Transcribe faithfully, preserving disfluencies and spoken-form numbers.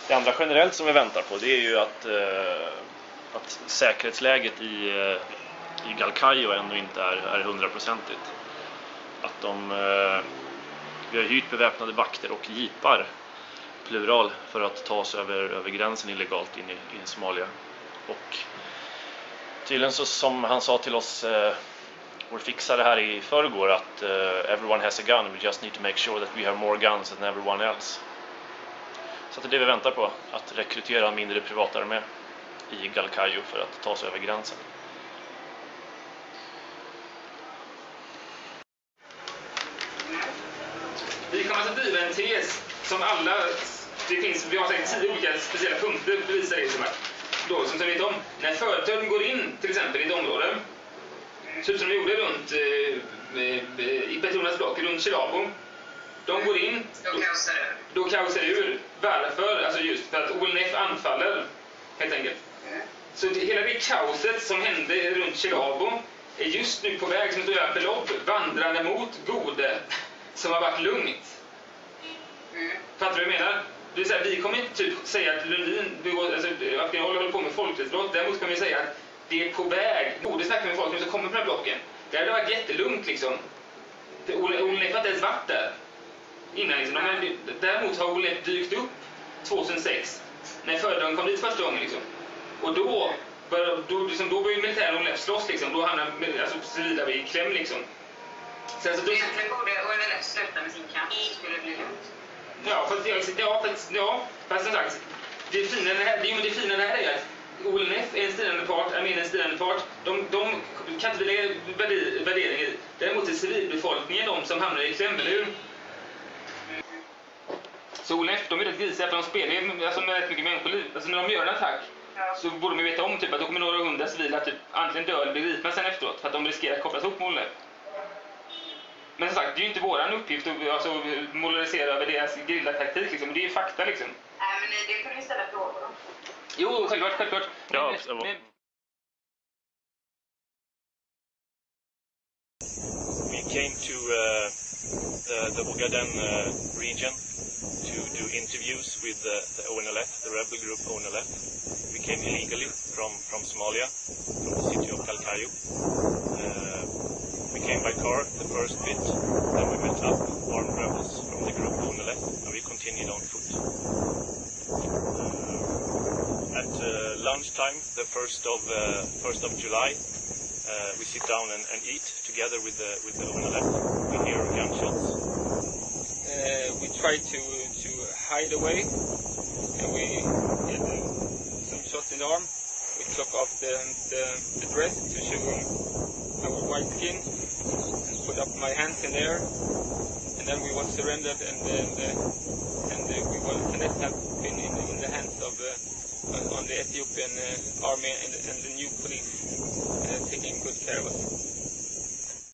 Det andra generellt som vi väntar på, det är ju att, eh, att säkerhetsläget i, eh, i Galkayo ändå inte är, är hundraprocentigt. Att de, eh, vi har hyrt beväpnade vakter och jeepar, plural, för att ta oss över, över gränsen illegalt in i, in i Somalia. Och tydligen så som han sa till oss, eh, vår fixare här i förrgår, att uh, everyone has a gun, we just need to make sure that we have more guns than everyone else. Så det är det vi väntar på, att rekrytera en mindre privatarmé i Galkayo för att ta sig över gränsen. Vi kommer att driva en tes som alla, det finns, vi har säkert tio olika speciella punkter för att visa det som är. Då, som vi vet om, när företag går in till exempel i ett område, så som de gjorde runt eh, i Petronas block, runt Chilabo. De går in, då, då kaosar det ur. Varför? Alltså just för att O L N F anfaller, helt enkelt. Mm. Så det, hela det kaoset som hände runt Chilabo är just nu på väg som ett överlopp vandrande mot Gode, som har varit lugnt. Mm. Fattar du vad jag menar? Det är så här, vi kommer inte typ säga att Lundin begår, alltså, att vi håller på med folkrättsbrott. Däremot kan vi säga att det är på väg. Borde snacka med folk som kommer på den här blocken. Det hade varit jättelugnt liksom. O L N F har inte ens varit där innan liksom. Men däremot har O L N F dykt upp tjugohundrasex när företagen kom dit första gången liksom. Och då bör, då, liksom, då börjar militären O L N F slåss liksom. Då hamnar alltså, civila vid i kläm liksom. Sen så då... Egentligen borde O L N F sluta med sin kamp, så skulle det bli lugnt. Ja, fast, ja, fast, ja, fast som sagt, det fina här, det, det fina här är att O L N F är en styrande part, armén är en styrande part. De, de kan inte lägga värdering i. Däremot är civilbefolkningen de som hamnar i kläm, eller hur? Så O L N F, de är rätt grisiga för de spelar alltså, med rätt mycket människoliv. Alltså när de gör en attack så borde de veta om typ, att då kommer några hundra civila typ, antingen dö eller bli gripna sen efteråt. För att de riskerar att kopplas ihop med O L N F. Men som sagt, det är ju inte våran uppgift att alltså, moralisera över deras grillataktik liksom. Det är ju fakta liksom. Nej, men det kan du ställa frågor om. Jo, självklart, självklart. Ja, men, men... We came to uh, the, the Ogaden uh, region to do interviews with the, the O N L F, the rebel group O N L F. We came illegally from, from Somalia, from the city of Galkayo. Uh, we came by car the first bit, then we met up armed rebels from the group O N L F, and we continued on foot. Uh, at uh, lunchtime, the first of uh, first of July, uh, we sit down and, and eat together with the with the O N L F. We hear gunshots. Uh, we try to to hide away, and we get uh, some shots in the arm. We took off the, the the dress to show our white skin, and put up my hands in the air, and then we was surrendered, and and, uh, and uh, we were and have been in, in the hands of uh, on the Ethiopian uh, army and, and the new police, uh, taking good care of us.